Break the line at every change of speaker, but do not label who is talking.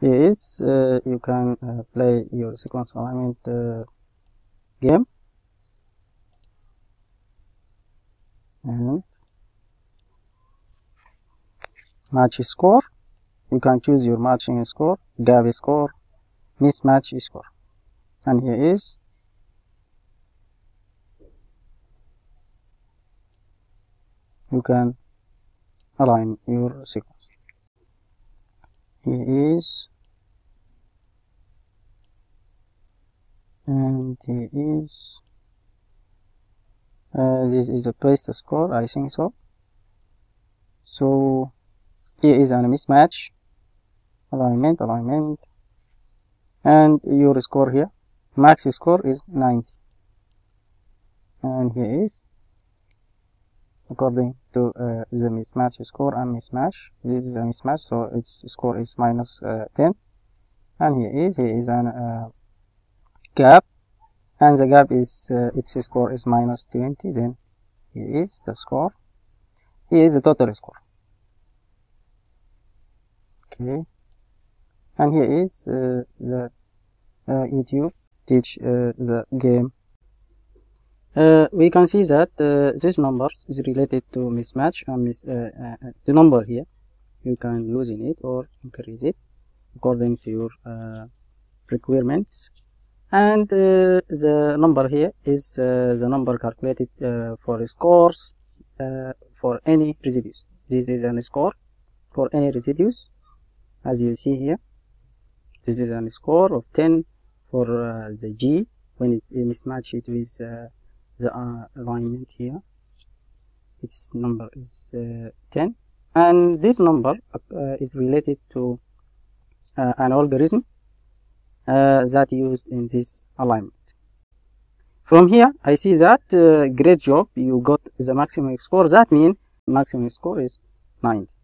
Here is you can play your sequence alignment game, and match score. You can choose your matching score, gap score, mismatch score, and here is you can align your sequence. Here is, and here is this is the best score, I think so. So here is a mismatch, alignment, and your score here, max score is 90, and here is according to the mismatch score and mismatch. This is a mismatch, so its score is minus 10, and here is an gap, and the gap is its score is minus 20. Then here is the score. Here is the total score. Okay, and here is the YouTube teach the game. We can see that this number is related to mismatch, and the number here you can loosen it or increase it according to your requirements, and the number here is the number calculated for scores for any residues. This is a score for any residues, as you see here. This is a score of 10 for the G when it's mismatched it with the alignment here. Its number is 10, and this number is related to an algorithm that used in this alignment. From here I see that great job, you got the maximum score. That means maximum score is 90.